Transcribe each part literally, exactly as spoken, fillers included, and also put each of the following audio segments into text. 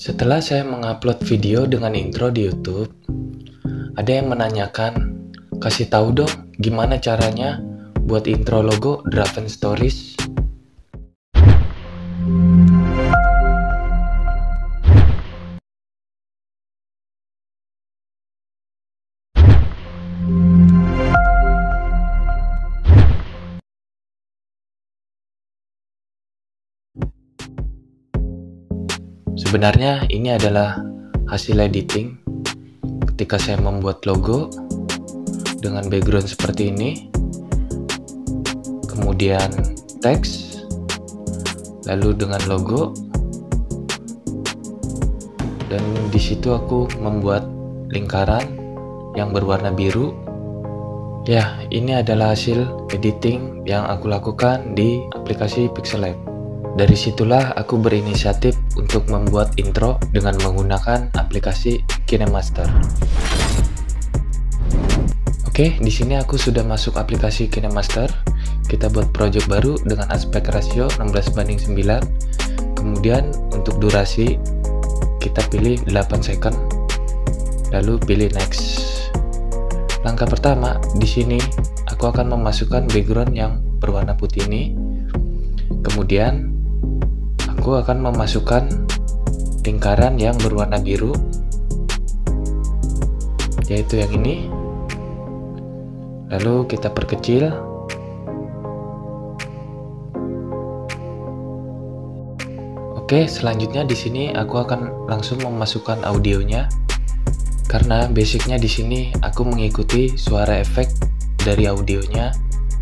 Setelah saya mengupload video dengan intro di YouTube, ada yang menanyakan, kasih tahu dong gimana caranya buat intro logo Draven Stories. Sebenarnya ini adalah hasil editing ketika saya membuat logo dengan background seperti ini, kemudian teks, lalu dengan logo, dan di situ aku membuat lingkaran yang berwarna biru. Ya, ini adalah hasil editing yang aku lakukan di aplikasi Pixellab. Dari situlah aku berinisiatif untuk membuat intro dengan menggunakan aplikasi KineMaster. Oke, di sini aku sudah masuk aplikasi KineMaster. Kita buat project baru dengan aspek rasio enam belas banding sembilan. Kemudian untuk durasi kita pilih delapan second. Lalu pilih next. Langkah pertama, di sini aku akan memasukkan background yang berwarna putih ini. Kemudian aku akan memasukkan lingkaran yang berwarna biru, yaitu yang ini. Lalu kita perkecil. Oke, selanjutnya di sini aku akan langsung memasukkan audionya, karena basicnya di sini aku mengikuti suara efek dari audionya.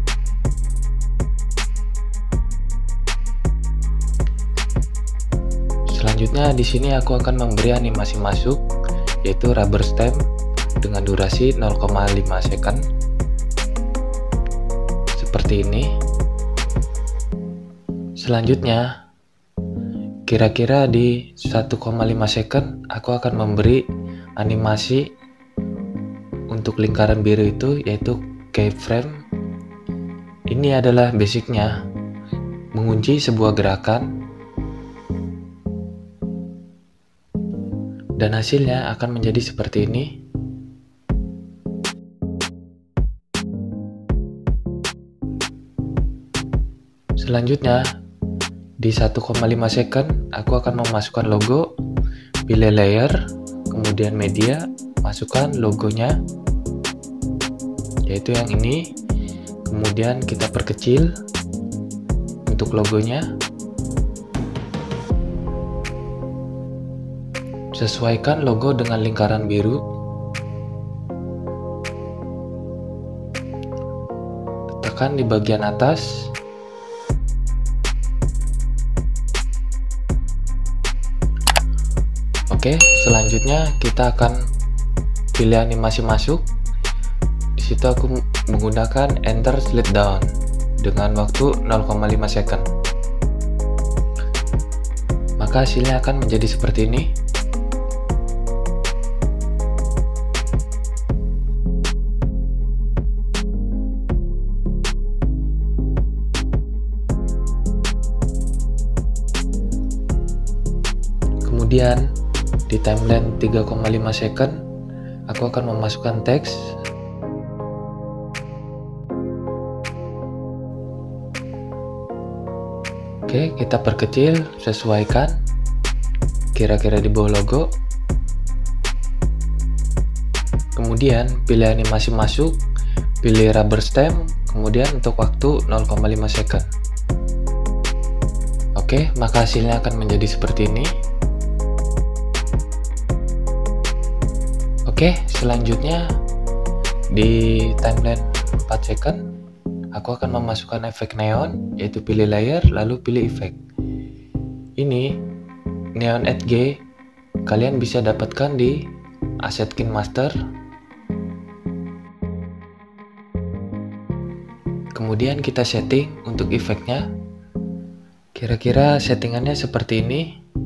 Selanjutnya di sini aku akan memberi animasi masuk, yaitu rubber stamp dengan durasi nol koma lima second. Seperti ini. Selanjutnya, kira-kira di satu koma lima second aku akan memberi animasi untuk lingkaran biru itu, yaitu keyframe. Ini adalah basicnya, mengunci sebuah gerakan, dan hasilnya akan menjadi seperti ini. Selanjutnya, di satu koma lima second aku akan memasukkan logo, pilih layer, kemudian media, masukkan logonya, yaitu yang ini. Kemudian kita perkecil untuk logonya. Sesuaikan logo dengan lingkaran biru. Letakkan di bagian atas. Oke, selanjutnya kita akan pilih animasi masuk. Di situ aku menggunakan enter slide down dengan waktu nol koma lima second. Maka hasilnya akan menjadi seperti ini. Kemudian di timeline tiga koma lima second aku akan memasukkan teks. Oke, kita perkecil, sesuaikan kira-kira di bawah logo. Kemudian pilih animasi masuk, pilih rubber stamp, kemudian untuk waktu nol koma lima second. Oke, maka hasilnya akan menjadi seperti ini. Oke, selanjutnya di timeline empat second aku akan memasukkan efek neon, yaitu pilih layer lalu pilih efek. Ini neon edge kalian bisa dapatkan di aset KineMaster. Kemudian kita setting untuk efeknya. Kira-kira settingannya seperti ini.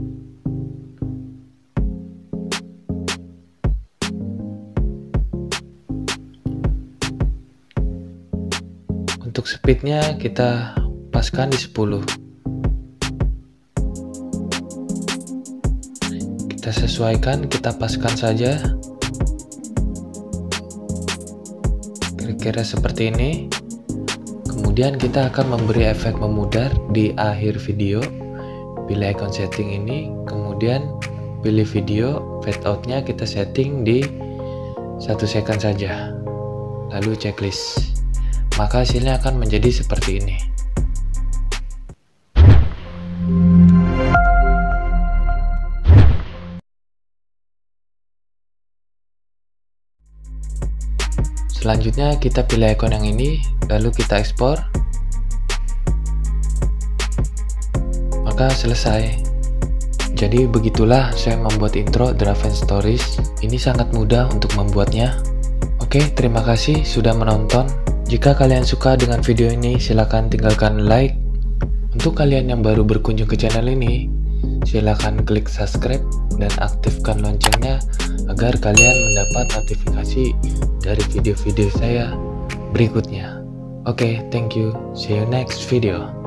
Untuk speednya kita paskan di sepuluh. Kita sesuaikan, kita paskan saja. Kira-kira seperti ini. Kemudian kita akan memberi efek memudar di akhir video. Pilih icon setting ini, kemudian pilih video, fade out-nya kita setting di satu second saja. Lalu checklist. Maka hasilnya akan menjadi seperti ini. Selanjutnya kita pilih icon yang ini, lalu kita ekspor. Maka selesai. Jadi begitulah saya membuat intro Draven Stories. Ini sangat mudah untuk membuatnya. Oke, terima kasih sudah menonton. Jika kalian suka dengan video ini, silahkan tinggalkan like. Untuk kalian yang baru berkunjung ke channel ini, silahkan klik subscribe dan aktifkan loncengnya agar kalian mendapat notifikasi dari video-video saya berikutnya. Oke, thank you. See you next video.